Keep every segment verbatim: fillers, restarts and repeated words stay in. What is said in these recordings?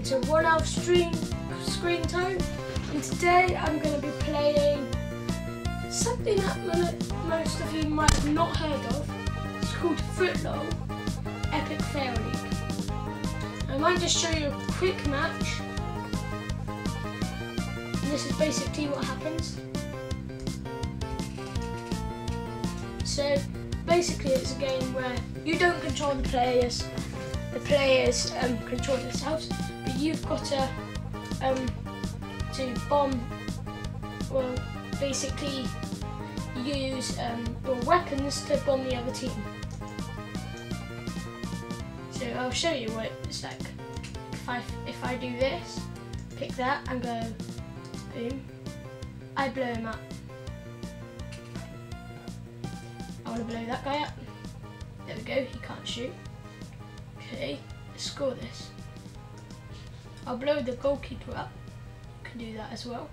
to One Elf Stream Screen Time, and today I'm going to be playing something that most of you might have not heard of. It's called Footlol Epic Fail League. I might just show you a quick match. And this is basically what happens. So basically it's a game where you don't control the players, the players um, control themselves, but you've got to um, to bomb, well basically use um, your weapons to bomb the other team. So I'll show you what it's like. If I, if I do this, pick that and go boom, I blow him up. I want to blow that guy up. There we go, he can't shoot. Okay, let's score this. I'll blow the goalkeeper up. You can do that as well.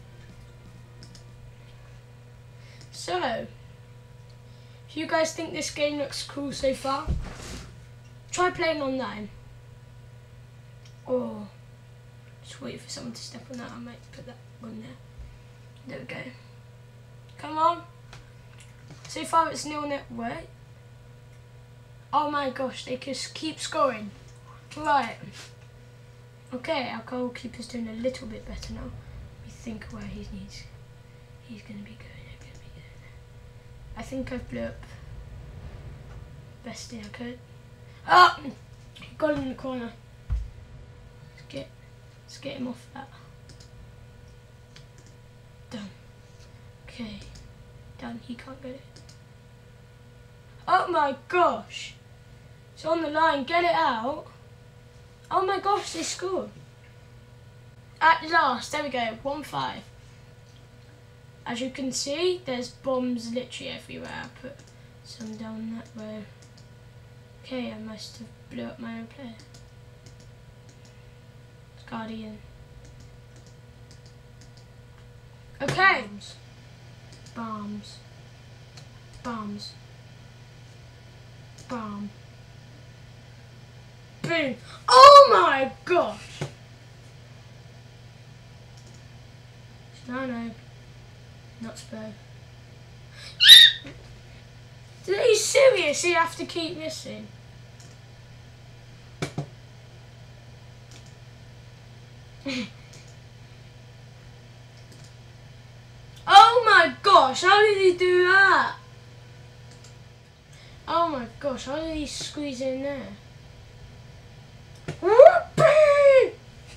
So, if you guys think this game looks cool so far, try playing online. Or just wait for someone to step on that. I might put that on there. There we go. Come on. So far it's nil nil. Wait. Oh my gosh, they just keep scoring. Right. Okay, our goalkeeper's doing a little bit better now. We think where he needs. He's gonna be going. He's gonna be going. I think I've blew up best thing I could. Ah! Got him in the corner. Let's get, let's get him off that. Done. Okay. Done. He can't get it. Oh my gosh! It's on the line. Get it out. Oh my gosh! They scored. At last. There we go. one five. As you can see, there's bombs literally everywhere. I put some down that way. Okay, I must have blew up my own player. It's Guardian. Okay. Bombs. Bombs. Bombs. Bomb. Boom. Oh my gosh. No, no. Not Spur. Are you serious? You have to keep missing. Oh my gosh, how did he do that? Oh my gosh, how did he squeeze in there? Whoopee!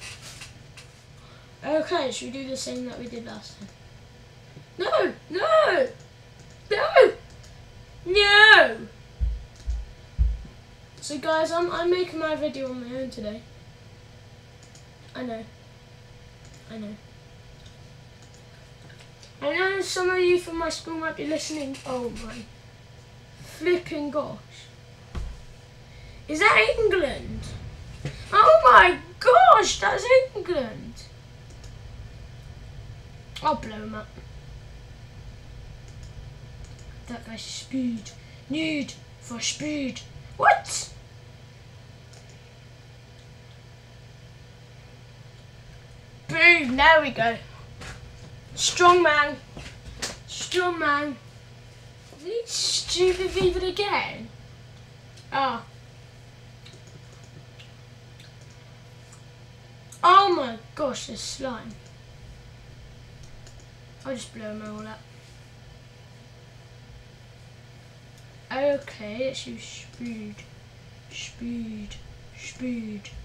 Okay, should we do the same that we did last time? No! No! No! No! So guys, I'm, I'm making my video on my own today. I know. I know. I know some of you from my school might be listening. Oh my flipping gosh. Is that England? Oh my gosh, that's England. I'll blow him up. That guy's speed. Need for speed. What? Boom, there we go. Strong man. Strong man. These stupid people again. Ah. Oh. Oh my gosh, there's slime. I'll just blow them all up. Okay, let's use speed. Speed. Speed.